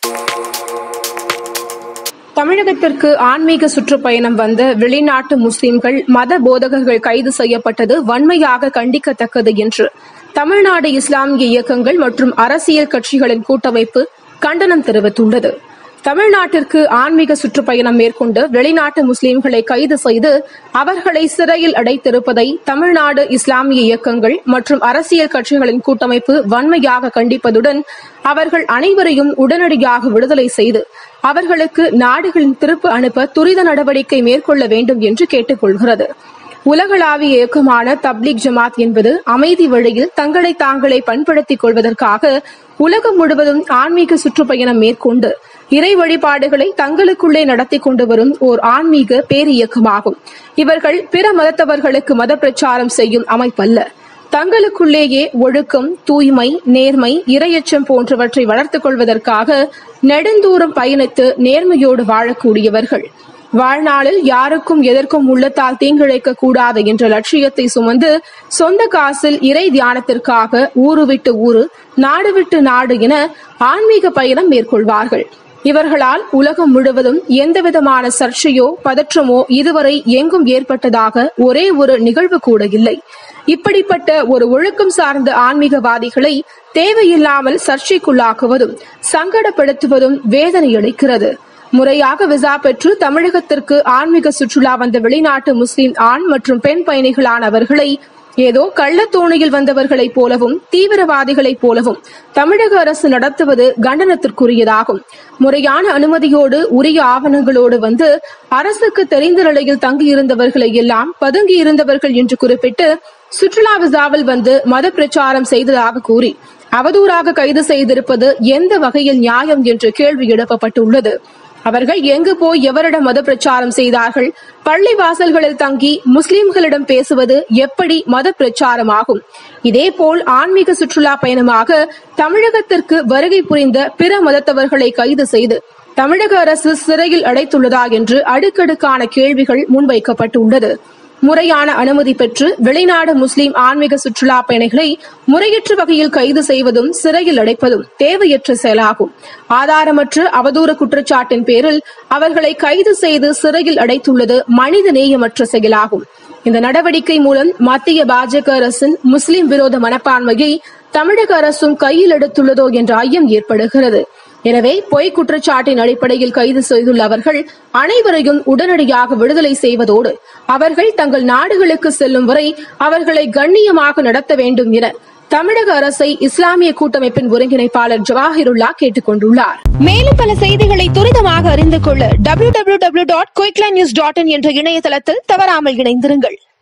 தமிழகத்திற்கு ஆன்மீக சுற்றுப்பயணம் வந்த வெளிநாட்டு முஸ்லிம்கள் மத போதகர்கள் கைது செய்யப்பட்டது வன்மையாக கண்டிக்கத்தக்கது என்று தமிழ்நாடு இஸ்லாமிய இயக்கங்கள் மற்றும் அரசியல் கட்சிகளின் கூட்டமைப்பு கண்டனம் தெரிவித்துள்ளது. தமிழ்நாட்டிற்கு ஆன்மீக சுற்றுப்பயணம் மேற்கொண்டு வெளிநாட்டு முஸ்லிம்களை கைது செய்து அவர்களை சிறையில் அடைத்திருப்பதை தமிழ்நாடு இஸ்லாமிய இயக்கங்கள் மற்றும் அரசியல் கட்சிகளின் கூட்டமைப்பு வன்மையாக கண்டிப்பதுடன் அவர்கள் அனைவரையும் உடனடியாக விடுதலை செய்து அவர்களுக்கு நாடுகளின் திருப்பு அனுப்ப துரித நடவடிக்கை மேற்கொள்ள வேண்டும் என்று கேட்டுக்கொள்கிறது. உலகளாவிய இயக்கமான தப்லீக் ஜமாத் என்பது அமைதி வழியில் தங்களை தாங்களே பண்படுத்திக் கொள்வதற்காக உலகம் முழுவதும் ஆன்மீக சுற்றுப்பயணம் மேற்கொண்டு இறை வழிபாடுகளை தங்களுக்குள்ளே நடத்தி கொண்டு வரும் ஓர் ஆன்மீக பேரியக்கமாகும். இவர்கள் பிற மதத்தவர்களுக்கு மத பிரச்சாரம் செய்யும் அமைப்பல்ல. தங்களுக்குள்ளேயே ஒழுக்கம், தூய்மை, நேர்மை, இறையச்சம் போன்றவற்றை வளர்த்துக் கொள்வதற்காக நெடுந்தூரம் பயணித்து நேர்மையோடு வாழக்கூடியவர்கள். வாழ்நாளில் யாருக்கும் எதற்கும் உள்ளத்தால் தீங்கிழைக்க கூடாது என்ற லட்சியத்தை சுமந்து சொந்த காசில் இறை தியானத்திற்காக ஊரு விட்டு ஊரு, நாடு விட்டு நாடு என ஆன்மீக பயணம் மேற்கொள்வார்கள். இவர்களால் உலகம் முழுவதும் எந்தவிதமான சர்ச்சையோ பதற்றமோ இதுவரை எங்கும் ஏற்பட்டதாக ஒரே ஒரு நிகழ்வு கூட இல்லை. இப்படிப்பட்ட ஒரு ஒழுக்கம் சார்ந்த ஆன்மீகவாதிகளை தேவையில்லாமல் சர்ச்சைக்குள்ளாக்குவதும் சங்கடப்படுத்துவதும் வேதனை அளிக்கிறது. முறையாக விசா பெற்று தமிழகத்திற்கு ஆன்மீக சுற்றுலா வந்த வெளிநாட்டு முஸ்லிம் ஆண் மற்றும் பெண் பயணிகளானவர்களை ஏதோ கள்ளத்தோணியில் வந்தவர்களைப் போலவும் தீவிரவாதிகளைப் போலவும் தமிழக அரசு நடத்துவது கண்டனத்திற்குரியதாகும். முறையான அனுமதியோடு உரிய ஆவணங்களோடு வந்து அரசுக்கு தெரிந்த நிலையில் தங்கியிருந்தவர்களை எல்லாம் பதுங்கி இருந்தவர்கள் என்று குறிப்பிட்டு சுற்றுலா விசாவில் வந்து மத பிரச்சாரம் செய்ததாக கூறி அவதூறாக கைது செய்திருப்பது எந்த வகையில் நியாயம் என்று கேள்வி எழுப்பப்பட்டுள்ளது. அவர்கள் எங்கு போய் எவரிடம் மத பிரச்சாரம் செய்தார்கள்? பள்ளி வாசல்களில் தங்கி முஸ்லிம்களிடம் பேசுவது எப்படி மத பிரச்சாரமாகும்? இதேபோல் ஆன்மீக சுற்றுலா பயணமாக தமிழகத்திற்கு வருகை புரிந்த பிற மதத்தவர்களை கைது செய்து தமிழக அரசு சிறையில் அடைத்துள்ளதா என்று அடுக்கடுக்கான கேள்விகள் முன்வைக்கப்பட்டுள்ளது. முறையான அனுமதி பெற்று வெளிநாடு முஸ்லிம் ஆன்மீக சுற்றுலா பயணிகளை முறையற்ற வகையில் கைது செய்வதும் சிறையில் அடைப்பதும் தேவையற்ற செயலாகும். ஆதாரமற்ற அவதூறு குற்றச்சாட்டின் பேரில் அவர்களை கைது செய்து சிறையில் அடைத்துள்ளது மனித நேயமற்ற செயலாகும். இந்த நடவடிக்கை மூலம் மத்திய பாஜக அரசின் முஸ்லிம் விரோத மனப்பான்மையை தமிழக அரசும் கையில் எடுத்துள்ளதோ என்ற ஐயம் ஏற்படுகிறது. எனவே பொய் குற்றச்சாட்டின் அடிப்படையில் கைது செய்துள்ள அவர்கள் அனைவரையும் உடனடியாக விடுதலை செய்வதோடு அவர்கள் தங்கள் நாடுகளுக்கு செல்லும் வரை அவர்களை கண்ணியமாக நடத்த வேண்டும் என தமிழக அரசை இஸ்லாமிய கூட்டமைப்பின் ஒருங்கிணைப்பாளர் ஜவாஹிருல்லா கேட்டுக் கொண்டுள்ளார். மேலும் பல செய்திகளை துரிதமாக அறிந்து கொள்ள www.quicklines.in என்ற இணையதளத்தில் தவறாமல் இணைந்திருங்கள்.